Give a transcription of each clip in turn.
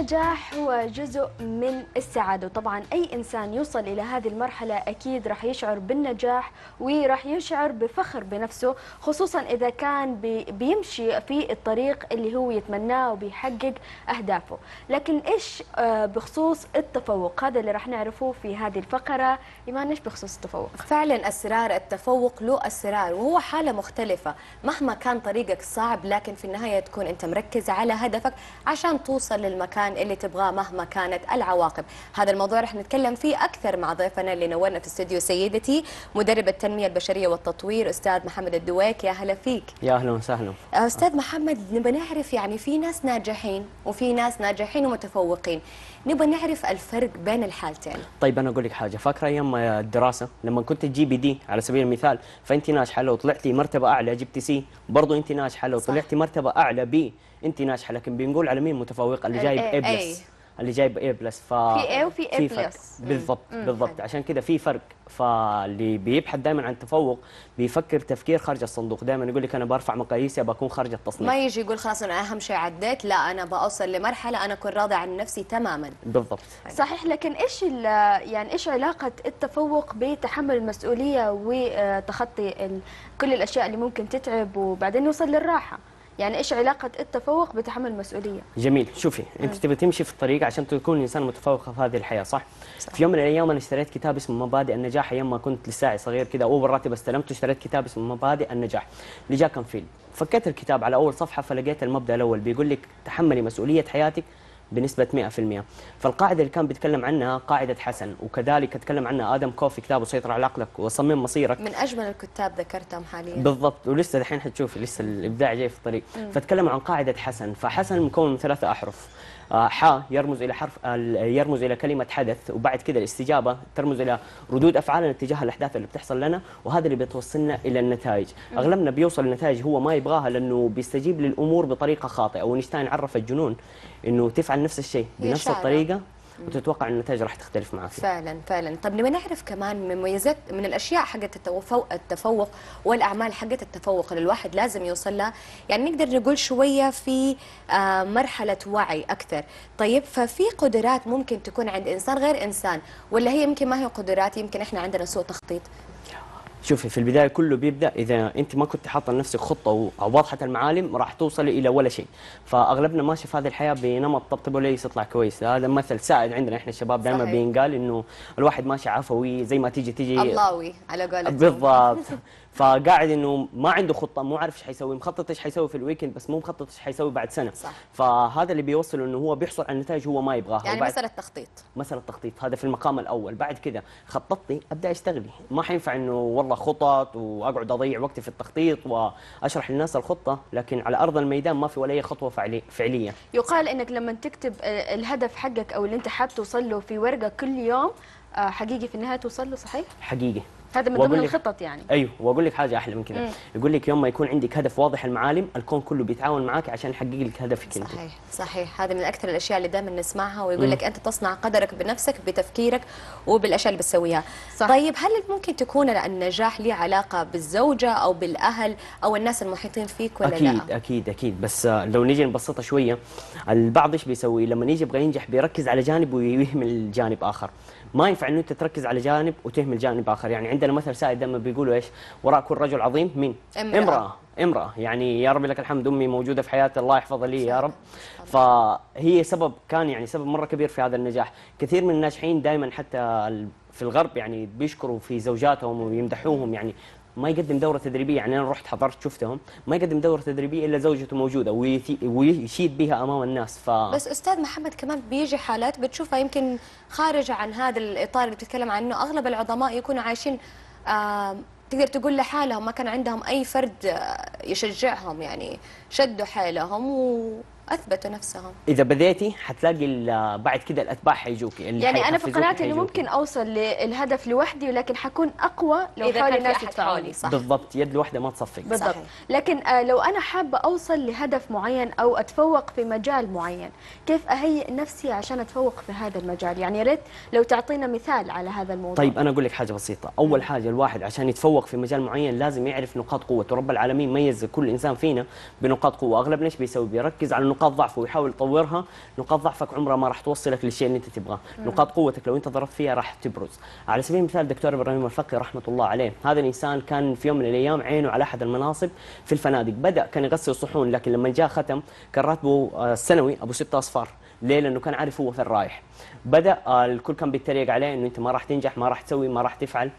النجاح هو جزء من السعادة، وطبعا أي إنسان يوصل إلى هذه المرحلة أكيد راح يشعر بالنجاح وراح يشعر بفخر بنفسه، خصوصا إذا كان بيمشي في الطريق اللي هو يتمناه وبيحقق أهدافه. لكن إيش بخصوص التفوق؟ هذا اللي راح نعرفه في هذه الفقرة. إيمان، إيش بخصوص التفوق؟ فعلا أسرار التفوق له أسرار، وهو حالة مختلفة مهما كان طريقك صعب، لكن في النهاية تكون أنت مركز على هدفك عشان توصل للمكان اللي تبغاه مهما كانت العواقب. هذا الموضوع رح نتكلم فيه أكثر مع ضيفنا اللي نورنا في استوديو سيدتي، مدرب التنمية البشرية والتطوير أستاذ محمد الدويك. يا هلا فيك. يا أهلا وسهلا. أستاذ محمد، نبغى نعرف يعني في ناس ناجحين وفي ناس ناجحين ومتفوقين، نبغى نعرف الفرق بين الحالتين. طيب أنا أقول لك حاجة، فاكرة أيام الدراسة لما كنت تجيبي دي على سبيل المثال، فأنت ناجحة، لو طلعتي مرتبة أعلى جبتي سي برضو أنت ناجحة، لو طلعتي مرتبة أعلى بي أنت ناجحة. لكن بنقول على مين متفوق؟ اللي جايب A بلس، اللي جايب A بلس. في A وفي A بلس. بالضبط بالضبط. عشان كده في فرق. فاللي بيبحث دائما عن التفوق بيفكر تفكير خارج الصندوق، دائما يقول لك انا برفع مقاييسي بكون خارج التصنيف، ما يجي يقول خلاص انا اهم شيء عديت، لا انا بوصل لمرحله انا اكون راضي عن نفسي تماما. بالضبط صحيح. لكن ايش يعني ايش علاقه التفوق بتحمل المسؤوليه وتخطي كل الاشياء اللي ممكن تتعب وبعدين نوصل للراحه؟ يعني ايش علاقه التفوق بتحمل المسؤوليه؟ جميل. شوفي، انت تبي تمشي في الطريق عشان تكون انسان متفوق في هذه الحياه، صح؟ في يوم من الايام انا اشتريت كتاب اسمه مبادئ النجاح، ايام ما كنت لساعي صغير كذا، اول راتب استلمته اشتريت كتاب اسمه مبادئ النجاح اللي جاء كان فيلم. فكيت الكتاب على اول صفحه فلقيت المبدا الاول بيقول لك تحملي مسؤوليه حياتك بنسبة 100%. فالقاعدة اللي كان بيتكلم عنها قاعدة حسن، وكذلك تكلم عنها آدم كوف في كتابه سيطر على عقلك وصمم مصيرك. من أجمل الكتاب ذكرتهم حاليا. بالضبط، ولسه الحين حتشوفي لسه الإبداع جاي في الطريق. فتكلم عن قاعدة حسن، فحسن مكون من 3 أحرف. حاء يرمز إلى حرف يرمز إلى كلمة حدث، وبعد كده الاستجابة ترمز إلى ردود أفعالنا تجاه الأحداث اللي بتحصل لنا، وهذا اللي بتوصلنا إلى النتائج. أغلبنا بيوصل لنتائج هو ما يبغاها لأنه بيستجيب للأمور بطريقة خاطئة، ونشتاين عرف الجنون إنه تفعل نفس الشيء بنفس الطريقة وتتوقع ان النتائج راح تختلف معك. فعلا فعلا. طب نبي نعرف كمان من مميزات من الاشياء حقت التفوق والاعمال حقت التفوق اللي الواحد لازم يوصل لها، يعني نقدر نقول شويه في مرحله وعي اكثر. طيب ففي قدرات ممكن تكون عند انسان غير انسان، ولا هي يمكن ما هي قدرات، يمكن احنا عندنا سوء تخطيط؟ شوفي، في البدايه كله بيبدا اذا انت ما كنت حاطه لنفسك خطه واضحه المعالم راح توصلي الى ولا شيء. فاغلبنا ماشي في هذه الحياه بنمط طبطب وليس يطلع كويس. هذا مثل سائد عندنا احنا الشباب دائما بينقال انه الواحد ماشي عفوي زي ما تيجي اللهوي على قولتهم. بالضبط. فقاعد انه ما عنده خطه، مو عارف ايش حيسوي، مخطط ايش حيسوي في الويكند بس مو مخطط ايش حيسوي بعد سنه. صح. فهذا اللي بيوصله انه هو بيحصل على نتائج هو ما يبغاها. يعني مساله تخطيط. مساله تخطيط، هذا في المقام الاول. بعد كذا خططتي ابدا اشتغلي. ما حينفع انه والله خطط واقعد اضيع وقتي في التخطيط واشرح للناس الخطه، لكن على ارض الميدان ما في ولا اي خطوه فعليه. يقال انك لما تكتب الهدف حقك او اللي انت حاب توصل له في ورقه كل يوم، حقيقي في النهايه توصل له. صحيح؟ حقيقي. هذا من ضمن الخطط يعني. ايوه، واقول لك حاجه احلى من كذا، يقول لك يوم ما يكون عندك هدف واضح المعالم الكون كله بيتعاون معك عشان يحقق لك هدفك انت. صحيح صحيح. هذا من اكثر الاشياء اللي دائما نسمعها، ويقول لك انت تصنع قدرك بنفسك بتفكيرك وبالاشياء اللي بتسويها. صح. طيب هل ممكن تكون النجاح له علاقه بالزوجه او بالاهل او الناس المحيطين فيك ولا لا؟ اكيد اكيد اكيد. بس لو نيجي نبسطها شويه، البعض ايش بيسوي لما يجي يبغى ينجح؟ بيركز على جانب ويهمل جانب اخر. ما ينفع انه انت تركز على جانب وتهمل جانب اخر. يعني عندنا مثل سائد دائما بيقولوا ايش؟ وراء كل رجل عظيم مين؟ امرأة. يعني يا رب لك الحمد امي موجوده في حياتي، الله يحفظها لي يا رب. فهي سبب سبب مره كبير في هذا النجاح. كثير من الناجحين دائما حتى في الغرب يعني بيشكروا في زوجاتهم ويمدحوهم. يعني ما يقدم دورة تدريبية، يعني أنا رحت حضرت شفتهم، ما يقدم دورة تدريبية إلا زوجته موجودة ويشيد بها أمام الناس. بس أستاذ محمد كمان بيجي حالات بتشوفها يمكن خارجة عن هذا الإطار اللي بتتكلم عنه، أغلب العظماء يكونوا عايشين تقدر تقول لحالهم، ما كان عندهم أي فرد يشجعهم، يعني شدوا حيلهم اثبتوا نفسهم. اذا بديتي حتلاقي بعد كده الاتباع حيجوكي. يعني انا في قناعتي انه ممكن اوصل للهدف لوحدي، ولكن حكون اقوى لو حولي ناس يدفعوني. بالضبط، يد الواحده ما تصفق. بالضبط. صحيح. لكن لو انا حابه اوصل لهدف معين او اتفوق في مجال معين، كيف اهيئ نفسي عشان اتفوق في هذا المجال؟ يعني يا ريت لو تعطينا مثال على هذا الموضوع. طيب انا اقول لك حاجه بسيطه. اول حاجه الواحد عشان يتفوق في مجال معين لازم يعرف نقاط قوته. رب العالمين ميز كل انسان فينا بنقاط قوه. اغلبنا ايش بيسوي؟ بيركز على نقاط ضعفه ويحاول يطورها، نقاط ضعفك عمرها ما راح توصلك للشيء اللي انت تبغاه، نقاط قوتك لو انت ضربت فيها راح تبرز. على سبيل المثال دكتور ابراهيم الفقي رحمه الله عليه، هذا الانسان كان في يوم من الايام عينه على احد المناصب في الفنادق، بدا كان يغسل صحون، لكن لما جاء ختم كان راتبه السنوي ابو 6 اصفار. ليه؟ لانه كان عارف هو فين رايح. بدا الكل كان بيتريق عليه انه انت ما راح تنجح، ما راح تسوي، ما راح تفعل،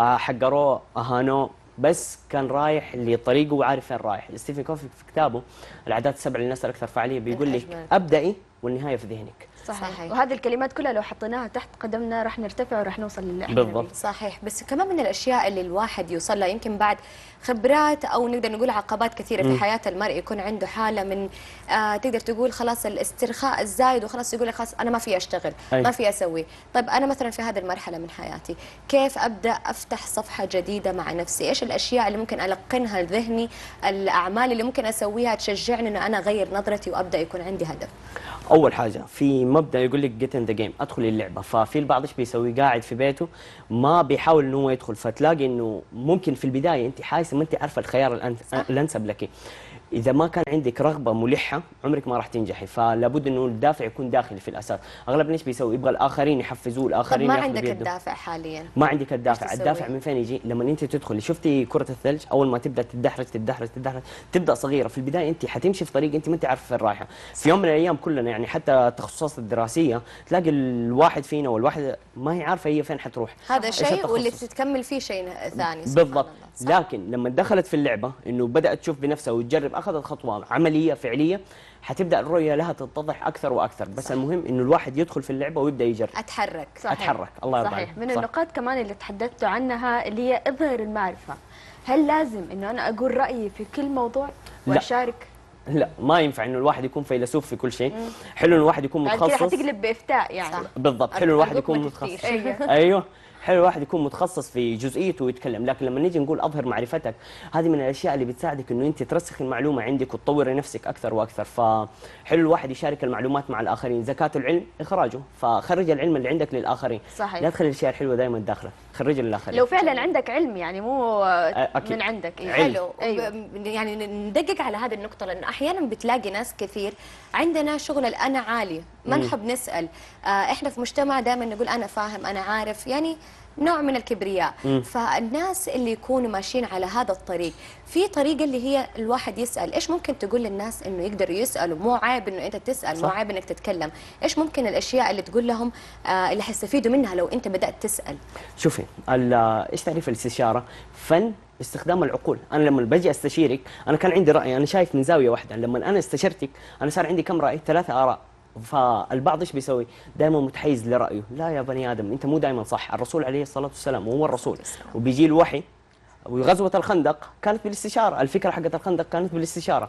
حقروه، اهانوه، بس كان رايح لطريقه وعارف فين رايح. ستيفن كوفي في كتابه العادات السبع للناس الاكثر فعاليه بيقول لك ابدأي والنهايه في ذهنك. صحيح. وهذه الكلمات كلها لو حطيناها تحت قدمنا راح نرتفع وراح نوصل للي احنا بالضبط. نبيه. صحيح. بس كمان من الاشياء اللي الواحد يوصل لها يمكن بعد خبرات او نقدر نقول عقبات كثيره في حياه المرء، يكون عنده حاله من تقدر تقول خلاص الاسترخاء الزايد، وخلاص يقول لك خلاص انا ما في اشتغل، ما في اسوي. طيب انا مثلا في هذه المرحله من حياتي كيف ابدا افتح صفحه جديده مع نفسي؟ ايش الاشياء اللي ممكن القنها لذهني، الاعمال اللي ممكن اسويها تشجعني انه انا اغير نظرتي وابدا يكون عندي هدف؟ اول حاجه في مبدا يقول لك جيت ان ذا جيم، ادخل اللعبه. ففي البعض ايش بيسوي؟ قاعد في بيته ما بيحاول انه هو يدخل، فتلاقي انه ممكن في البدايه انت حاسه ما انت عارفه الخيار الانسب لك. اذا ما كان عندك رغبه ملحه عمرك ما راح تنجحي، فلا بد انه الدافع يكون داخلي في الاساس. اغلب ايش بيسوي؟ يبغى الاخرين يحفزوه، الاخرين طب ما ياخذوا عندك بيده. الدافع حاليا؟ ما عندك الدافع. إيش الدافع تسوي؟ من فين يجي؟ لما انت تدخلي، شفتي كره الثلج اول ما تبدا تدحرج تدحرج تدحرج، تبدا صغيره في البدايه، انت حتمشي في طريق انت ما انت عارفه فين رايحه. في يوم من الايام كلنا يعني حتى التخصصات الدراسيه تلاقي الواحد فينا والواحده ما هي عارفه هي فين حتروح. هذا إيش شيء واللي التخصص؟ تتكمل فيه شيء ثاني. بالضبط. الله. لكن لما دخلت في اللعبه انه بدات تشوف بنفسها وتجرب، اخذت خطوه عمليه فعليه، حتبدا الرؤيه لها تتضح اكثر واكثر. بس صح. المهم انه الواحد يدخل في اللعبه ويبدا يجرب. اتحرك. اتحرك. الله يرضى صحيح. عليك. من صح. النقاط كمان اللي تحدثتوا عنها اللي هي اظهر المعرفه. هل لازم انه انا اقول رايي في كل موضوع لا. واشارك؟ لا، ما ينفع انه الواحد يكون فيلسوف في كل شيء. حلو انه الواحد يكون بعد كده متخصص. حتقلب بافتاء يعني. صح. بالضبط. حلو الواحد أرجوك يكون ما متخصص. تفتيش. ايوه، حلو الواحد يكون متخصص في جزئيته ويتكلم. لكن لما نيجي نقول اظهر معرفتك، هذه من الاشياء اللي بتساعدك انه انت ترسخ المعلومه عندك وتطوري نفسك اكثر واكثر. فحلو الواحد يشارك المعلومات مع الاخرين. زكاه العلم اخراجه، فخرج العلم اللي عندك للآخرين. صحيح. لا تخلي الاشياء الحلوه دائما داخلك، خرجها للآخرين. لو فعلا عندك علم يعني مو أكيد. من عندك. إيه. علم. حلو. أيوة. يعني ندقق على هذه النقطة، لأنه أحيانا بتلاقي ناس كثير عندنا شغل الأنا عالي، ما نحب نسأل. إحنا في مجتمع دائما نقول أنا فاهم، أنا عارف، يعني نوع من الكبرياء. فالناس اللي يكونوا ماشيين على هذا الطريق، في طريقة اللي هي الواحد يسأل. إيش ممكن تقول للناس إنه يقدروا يسألوا؟ مو عيب إنه أنت تسأل، مو صح. عيب إنك تتكلم. إيش ممكن الأشياء اللي تقول لهم اللي حيستفيدوا منها لو أنت بدأت تسأل؟ شوفي، ايش تعريف الاستشاره؟ فن استخدام العقول. انا لما باجي استشيرك انا كان عندي راي، انا شايف من زاويه واحده. لما انا استشرتك انا صار عندي كم راي؟ 3 آراء. فالبعض ايش بيسوي؟ دائما متحيز لرايه. لا يا بني ادم، انت مو دائما صح. الرسول عليه الصلاه والسلام وهو الرسول وبيجي الوحي. وغزوة الخندق كانت بالاستشارة، الفكرة حقت الخندق كانت بالاستشارة،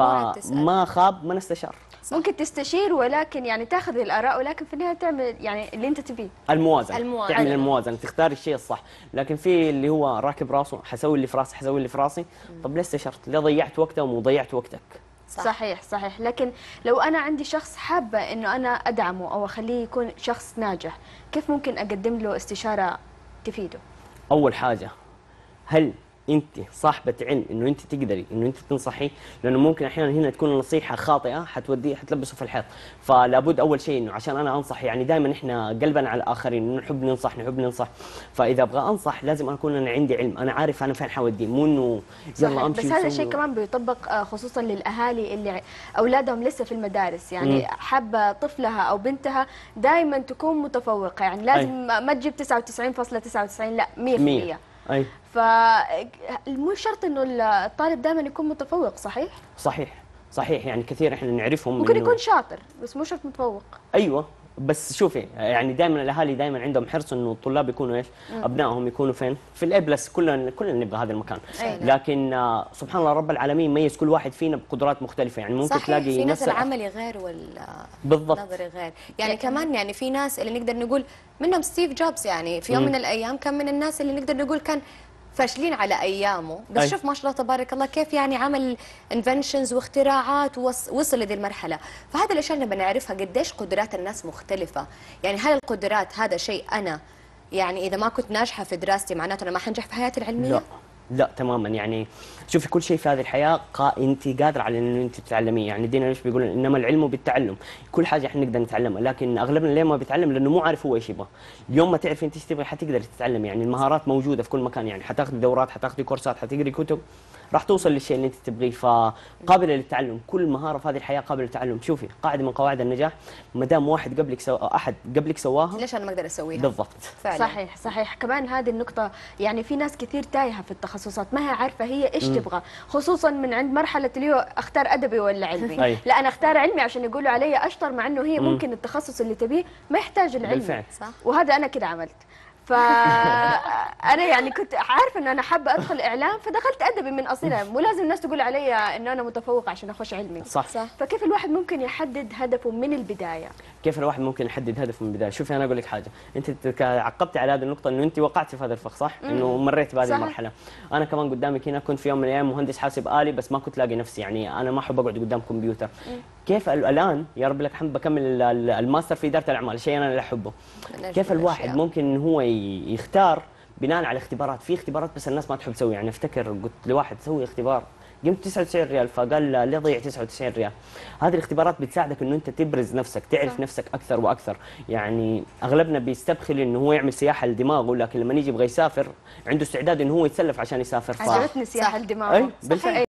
فما خاب من استشار. ممكن تستشير ولكن يعني تاخذ الآراء، ولكن في النهاية تعمل يعني اللي أنت تبيه. الموازنة. تعمل الموازنة، تختار الشيء الصح. لكن في اللي هو راكب راسه، حسوي اللي في راسي، حسوي اللي في راسي. طب ليه استشرت؟ ليه ضيعت وقته وضيعت وقتك؟ صحيح صحيح. لكن لو أنا عندي شخص حابة إنه أنا أدعمه أو أخليه يكون شخص ناجح، كيف ممكن أقدم له استشارة تفيده؟ أول حاجة، هل انت صاحبه علم انه انت تقدري انه انت تنصحي؟ لانه ممكن احيانا هنا تكون النصيحه خاطئه حتوديه حتلبسه في الحيط. فلا بد اول شيء انه عشان انا انصح، يعني دائما احنا قلبا على الاخرين، انه نحب ننصح نحب ننصح. فاذا ابغى انصح لازم اكون انا عندي علم، انا عارف انا فين حوديه، مو انه يلا امشي. بس هذا الشيء كمان بيطبق خصوصا للاهالي اللي اولادهم لسه في المدارس، يعني حابه طفلها او بنتها دائما تكون متفوقه، يعني لازم ما تجيب 99.99، لا 100%. اي. فمو شرط انه الطالب دائما يكون متفوق. صحيح صحيح. يعني كثير احنا نعرفهم ممكن يكون شاطر بس مو شرط متفوق. ايوه، بس شوفي يعني دائما الاهالي دائما عندهم حرص انه الطلاب يكونوا ايش؟ ابنائهم يكونوا فين؟ في الاي بلس. كلنا نبغى هذا المكان. لكن سبحان الله رب العالمين ميز كل واحد فينا بقدرات مختلفه. يعني ممكن صحيح. تلاقي في ناس العملي غير والنظري غير. يعني كمان يعني في ناس اللي نقدر نقول منهم ستيف جوبز، يعني في يوم من الايام كان من الناس اللي نقدر نقول كان فاشلين على ايامه، بس شوف ما شاء الله تبارك الله كيف يعني عمل انفنشنز واختراعات ووصل لهذه المرحله. فهذا الاشياء اللي بنعرفها قديش قدرات الناس مختلفه. يعني هل القدرات هذا شيء انا يعني اذا ما كنت ناجحه في دراستي معناته انا ما حنجح في حياتي العلميه؟ لا تماما. يعني شوفي كل شيء في هذه الحياه انت قادره على انه انت تتعلميه. يعني دينا ليش بيقول انما العلم بالتعلم، كل حاجه احنا نقدر نتعلمها، لكن اغلبنا ليه ما بيتعلم؟ لانه مو عارف هو ايش يبغى. اليوم ما تعرفي انت ايش تبغي حتقدري تتعلمي. يعني المهارات موجوده في كل مكان، يعني حتاخذي دورات، حتاخذي كورسات، حتقري كتب، راح توصل للشيء اللي انت تبغيه. فقابله للتعلم، كل مهاره في هذه الحياه قابله للتعلم. شوفي قاعده من قواعد النجاح، ما دام واحد قبلك احد قبلك سواها، ليش انا ما اقدر اسويها؟ بالضبط. فعلا. صحيح صحيح. كمان هذه النقطة، يعني في ناس كثير تايهة في التخصصات، ما هي عارفة هي ايش تبغى، خصوصا من عند مرحلة اللي هو اختار ادبي ولا علمي. أي. لا انا اختار علمي عشان يقولوا علي اشطر، مع انه هي ممكن التخصص اللي تبيه ما يحتاج العلمي. بالفعل. صح. وهذا انا كده عملت. فانا يعني كنت عارفه ان انا حابه ادخل اعلام، فدخلت ادبي من اصلها، مو لازم الناس تقول علي انه انا متفوقه عشان اخش علمي. صح. فكيف الواحد ممكن يحدد هدفه من البدايه؟ كيف الواحد ممكن يحدد هدفه من البدايه؟ شوفي انا اقول لك حاجه، انت عقبتي على هذه النقطه انه انت وقعتي في هذا الفخ، صح؟ انه مريت بهذه صح. المرحله. انا كمان قدامك هنا كنت في يوم من الايام مهندس حاسب آلي، بس ما كنت لاقي نفسي. يعني انا ما احب اقعد قدام كمبيوتر. كيف الان يا رب لك الحمد بكمل الماستر في اداره الاعمال، شيء انا اللي احبه. كيف الواحد ممكن ان هو يختار بناء على اختبارات؟ في اختبارات بس الناس ما تحب تسوي. يعني افتكر قلت لواحد سوي اختبار، قمت 99 ريال، فقال ليه ضيع 99 ريال؟ هذه الاختبارات بتساعدك انه انت تبرز نفسك، تعرف صح. نفسك اكثر واكثر. يعني اغلبنا بيستبخل انه هو يعمل سياحه لدماغه، لكن لما يجي يبغى يسافر عنده استعداد انه هو يتسلف عشان يسافر. عجبتني سياحه صح. الدماغ. اي بالفعل.